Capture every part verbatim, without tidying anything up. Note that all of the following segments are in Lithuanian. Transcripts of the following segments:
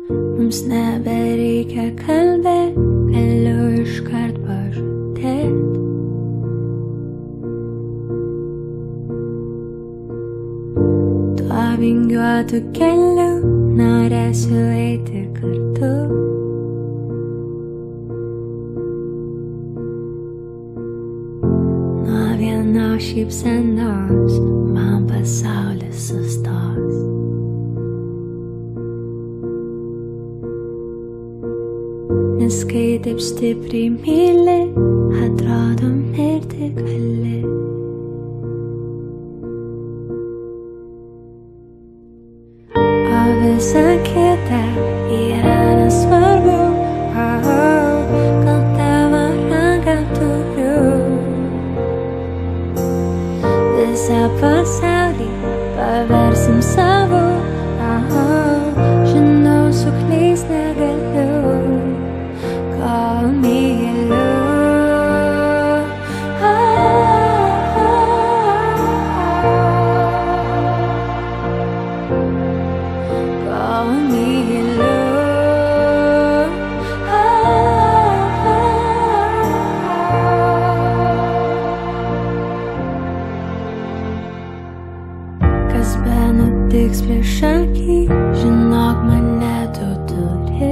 Mums nebereikia kalbėt, galiu iškart pažadėt. Tuo vingiuotu keliu norėsiu eiti kartu. Nuo vienos šypsenos man pasaulis sustos. Nes kai taip stipriai myli, atrodo mirti gali. O visa kita yra nesvarbu, oh, gal tavo ranką turiu. Visą pasaulį paversim savo, oh, žinau, suklyst negaliu. Tiks prieš akį, žinok, mane tu turi.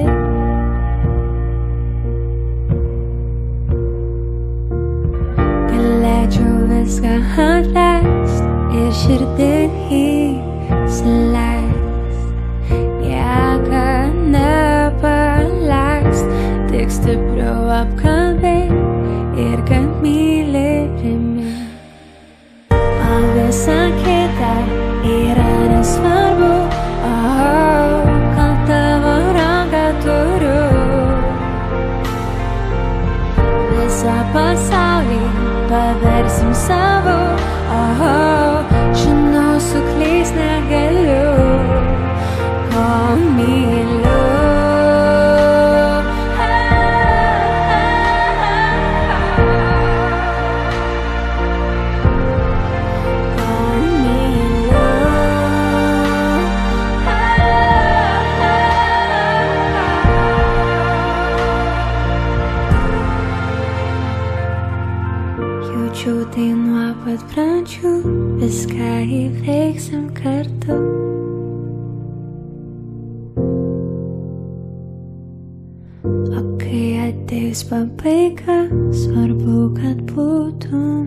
Galėčiau viską atleist ir širdin įsileist. Niekad nepaleist, tik stipriau apkalbėt ir kad myli primint. O visa kita yra nesvarbu, oh, gal tavo ranką turiu. Visą pasaulį paversim savo, oh, žinau, suklyst negaliu. Ko myliu. Jaučiau tai nuo pat pradžių, viską įveiksim kartu. O kai ateis pabaiga, svarbu, kad būtum